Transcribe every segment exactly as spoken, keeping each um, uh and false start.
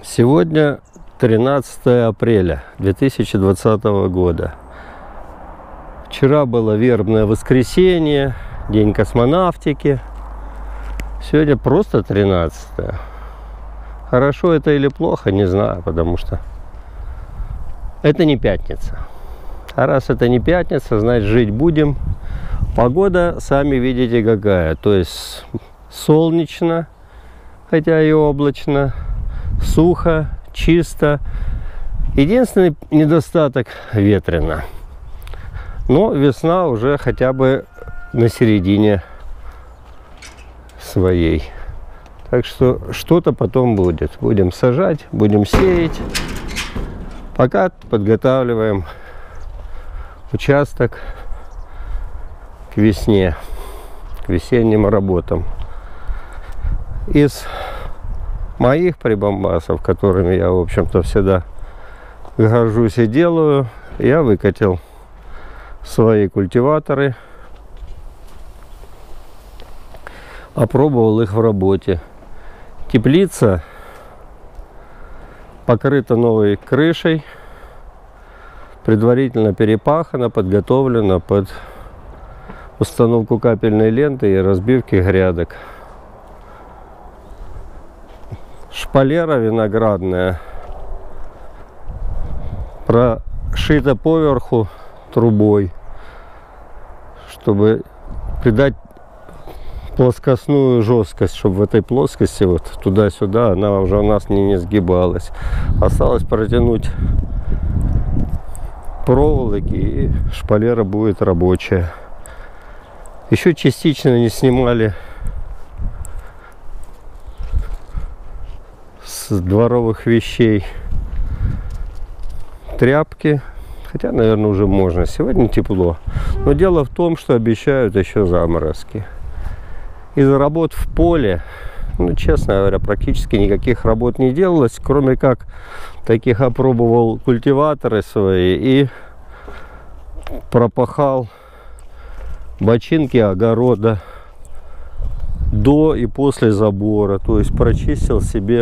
Сегодня тринадцатое апреля две тысячи двадцатого года. Вчера было вербное воскресенье, день космонавтики. Сегодня просто тринадцатое. Хорошо это или плохо, не знаю, потому что это не пятница. А раз это не пятница, значит жить будем. Погода, сами видите, какая. То есть солнечно, хотя и облачно, сухо, чисто. Единственный недостаток — ветрено. Но весна уже хотя бы на середине своей. Так что что-то потом будет. Будем сажать, будем сеять. Пока подготавливаем участок к весне, к весенним работам. Из моих прибамбасов, которыми я, в общем-то, всегда горжусь и делаю, я выкатил свои культиваторы, опробовал их в работе. Теплица покрыта новой крышей, предварительно перепахана, подготовлена под установку капельной ленты и разбивки грядок. Шпалера виноградная прошита поверху трубой, чтобы придать плоскостную жесткость, чтобы в этой плоскости вот туда-сюда она уже у нас не, не сгибалась. Осталось протянуть проволоки, и шпалера будет рабочая. Еще частично не снимали с дворовых вещей тряпки, хотя, наверное, уже можно. Сегодня тепло, но дело в том, что обещают еще заморозки. Из работ в поле, ну, честно говоря, практически никаких работ не делалось, кроме как таких опробовал культиваторы свои и пропахал бочинки огорода до и после забора, то есть прочистил себе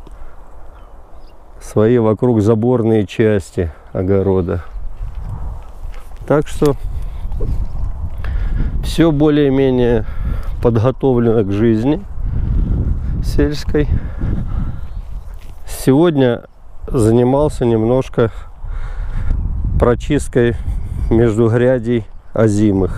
свои вокруг заборные части огорода. Так что все более-менее подготовлено к жизни сельской. Сегодня занимался немножко прочисткой между грядей озимых.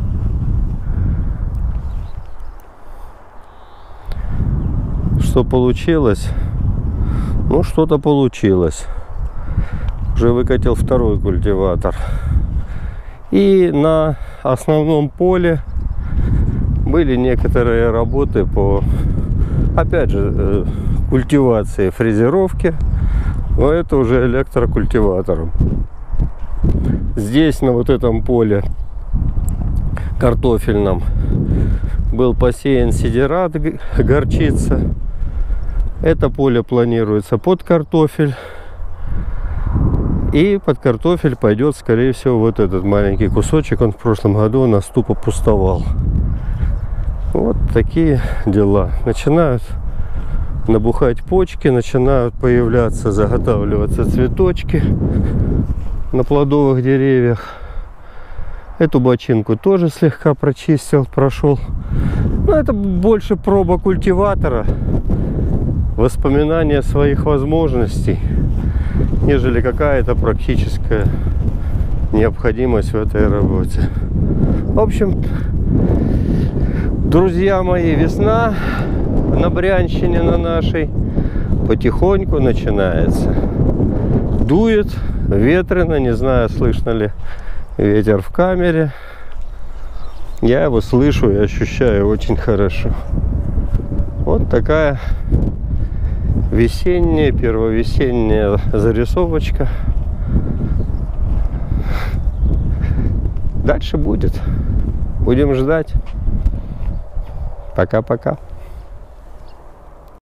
Что получилось? Ну, что-то получилось. Уже выкатил второй культиватор. И на основном поле были некоторые работы по, опять же, культивации, фрезеровки. Но это уже электрокультиватором. Здесь, на вот этом поле картофельном, был посеян сидират, горчица. Это поле планируется под картофель. И под картофель пойдет, скорее всего, вот этот маленький кусочек. Он в прошлом году у нас тупо пустовал. Вот такие дела. Начинают набухать почки, начинают появляться, заготавливаться цветочки на плодовых деревьях. Эту бочинку тоже слегка прочистил, прошел. Но это больше проба культиватора, воспоминания своих возможностей, нежели какая-то практическая необходимость в этой работе. В общем, друзья мои, весна на Брянщине, на нашей, потихоньку начинается. Дует, ветрено, не знаю, слышно ли ветер в камере. Я его слышу и ощущаю очень хорошо. Вот такая весенняя, первовесенняя зарисовочка. Дальше будет. Будем ждать. Пока-пока.